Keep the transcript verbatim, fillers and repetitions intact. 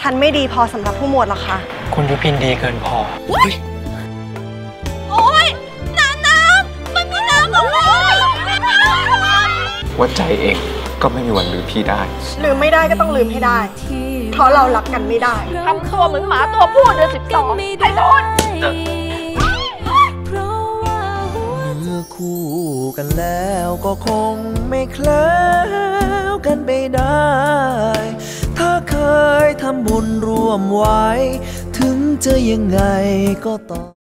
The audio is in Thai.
ฉันไม่ดีพอสำหรับผู้หมวดหรอกค่ะคุณยุพินดีเกินพอโอ๊ยน้ำน้ำมันมีน้ำของเราว่าใจเองก็ไม่มีวันลืมพี่ได้ลืมไม่ได้ก็ต้องลืมให้ได้เพราะเรารักกันไม่ได้ทำตัวเหมือนหมาตัวผู้เดือนสิบสองไอ้โดนเมื่อคู่กันแล้วก็คงไม่เคลิ้มกันไปได้ถ้าเคยทำบุญร่วมไว้ถึงจะยังไงก็ต้อง